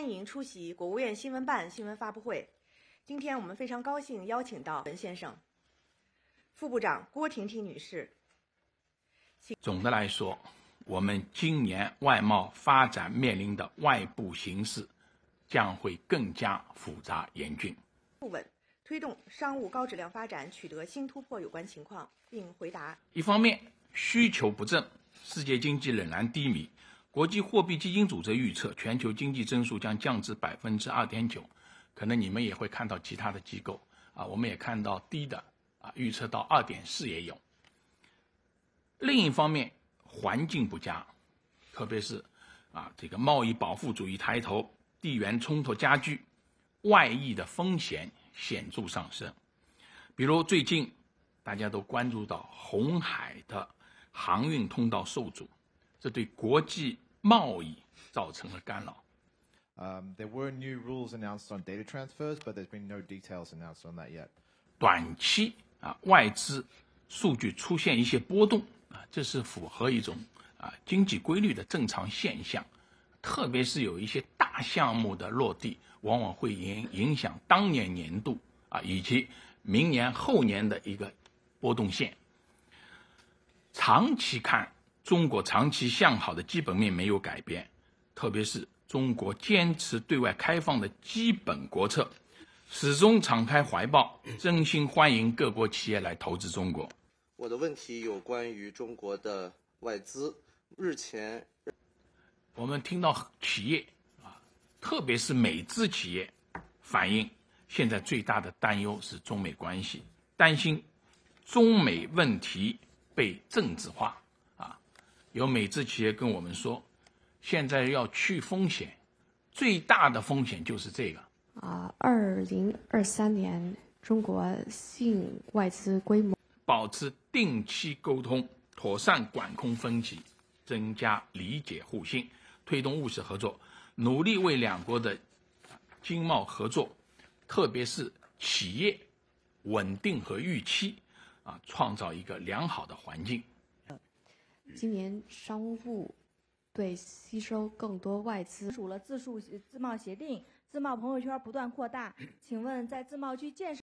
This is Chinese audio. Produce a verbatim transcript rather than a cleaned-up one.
迎出席国务院新闻办新闻发布会。今天我们非常高兴邀请到文先生、副部长郭婷婷女士。 总的来说，我们今年外贸发展面临的外部形势将会更加复杂严峻。 不稳推动商务高质量发展取得新突破有关情况，并回答： 一方面，需求不振，世界经济仍然低迷。国际货币基金组织预测，全球经济增速将降至百分之二点九。可能你们也会看到其他的机构啊，我们也看到低的啊，预测到二点四也有。另一方面，环境不佳，特别是啊这个贸易保护主义抬头，地缘冲突加剧，外溢的风险显著上升。比如最近大家都关注到红海的航运通道受阻，这对国际贸易造成了干扰。 Um, there were new rules announced on data transfers, but there's been no details announced on that yet. 短期啊，外资数据出现一些波动啊，这是符合一种啊经济规律的正常现象。特别是有一些大项目的落地，往往会影影响当年年度啊以及明年后年的一个波动线。长期看，中国长期向好的基本面没有改变，特别是中国坚持对外开放的基本国策，始终敞开怀抱，真心欢迎各国企业来投资中国。 我的问题有关于中国的外资。日前， 我们听到企业啊，特别是美资企业反映，现在最大的担忧是中美关系，担心中美问题被政治化啊。有美资企业跟我们说，现在要去风险，最大的风险就是这个。 啊，二零二三年中国吸引外资规模， 保持定期沟通，妥善管控分歧，增加理解互信，推动务实合作，努力为两国的经贸合作，特别是企业稳定和预期啊，创造一个良好的环境。 今年商务对吸收更多外资， 署了自述自贸协定，自贸朋友圈不断扩大。请问，在自贸区建设